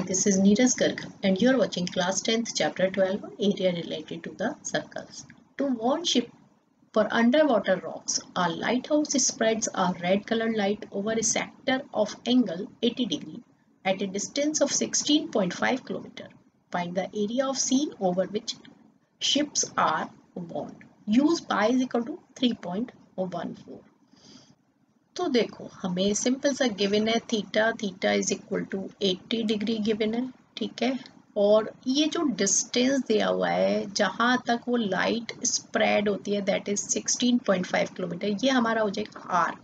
this is Neeraj Garg and you are watching class 10th chapter 12 area related to the circles. To warn ship for underwater rocks, a lighthouse spreads a red colored light over a sector of angle 80 degree at a distance of 16.5 km. Find the area of sea over which ships are warned. Use pi is equal to 3.14. तो देखो हमें simple सा given है theta is equal to 80 degree given है, ठीक है। और ये जो डिस्टेंस दिया हुआ है जहाँ तक वो लाइट स्प्रेड होती है दैट इज 16.5 किलोमीटर, ये हमारा हो जाएगा आर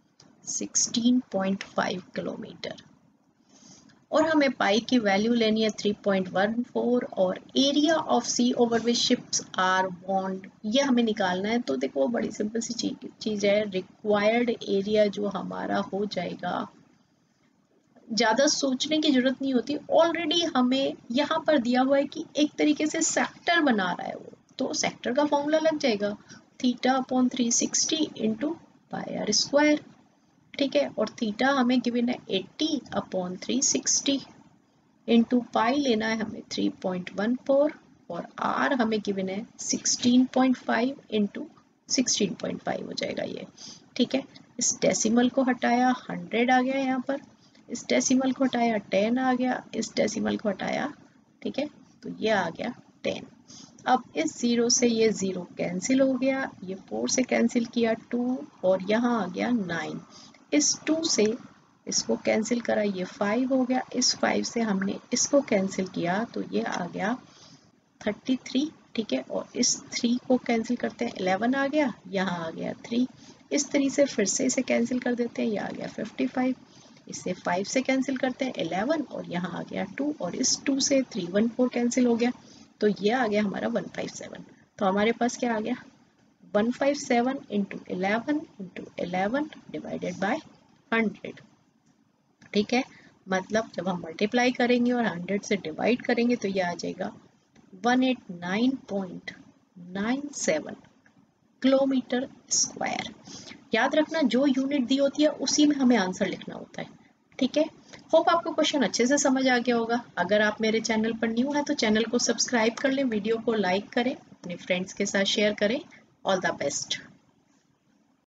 16.5 किलोमीटर। और हमें पाई की वैल्यू लेनी है 3.14 और area of sea over which ships are warned ये हमें निकालना है। तो देखो बड़ी सिंपल सी चीज है, रिक्वायर्ड एरिया जो हमारा हो जाएगा, ज़्यादा सोचने की जरूरत नहीं होती, ऑलरेडी हमें यहाँ पर दिया हुआ है कि एक तरीके से सेक्टर बना रहा है वो, तो सेक्टर का फॉर्मूला लग जाएगा θ/360 इंटू पाई आर स्क्वायर, ठीक है। और थीटा हमें गिवन है 80/360 इंटू पाई लेना है हमें 3.14 और आर हमें गिवन है 16.5 इंटू 16.5 हो जाएगा ये, ठीक है। इस डेसिमल को हटाया 100 आ गया यहाँ पर, इस डेसिमल को हटाया 10 आ गया, इस डेसिमल को हटाया, ठीक है, तो ये आ गया 10। अब इस 0 से ये 0 कैंसिल हो गया, ये 4 से कैंसिल किया 2 और यहाँ आ गया 9, इस 2 से इसको कैंसिल करा ये 5 हो गया, इस 5 से हमने इसको कैंसिल किया तो ये आ गया 33, ठीक है। और इस 3 को कैंसिल करते हैं 11 आ गया, यहाँ आ गया 3, इस 3 से फिर से इसे कैंसिल कर देते हैं, ये आ गया 55, इससे 5 से कैंसिल करते हैं 11 और यहाँ आ गया 2 और इस 2 से 314 कैंसिल हो गया तो ये आ गया हमारा 157। तो हमारे पास क्या आ गया 157 इंटू 11 डिवाइडेड बाय 100, ठीक है। मतलब जब हम मल्टीप्लाई करेंगे और 100 से डिवाइड करेंगे तो ये आ जाएगा 189.97 किलोमीटर स्क्वायर। याद रखना जो यूनिट दी होती है उसी में हमें आंसर लिखना होता है, ठीक है। होप आपको क्वेश्चन अच्छे से समझ आ गया होगा। अगर आप मेरे चैनल पर न्यू है तो चैनल को सब्सक्राइब कर लें, वीडियो को लाइक करें, अपने फ्रेंड्स के साथ शेयर करें। All the best.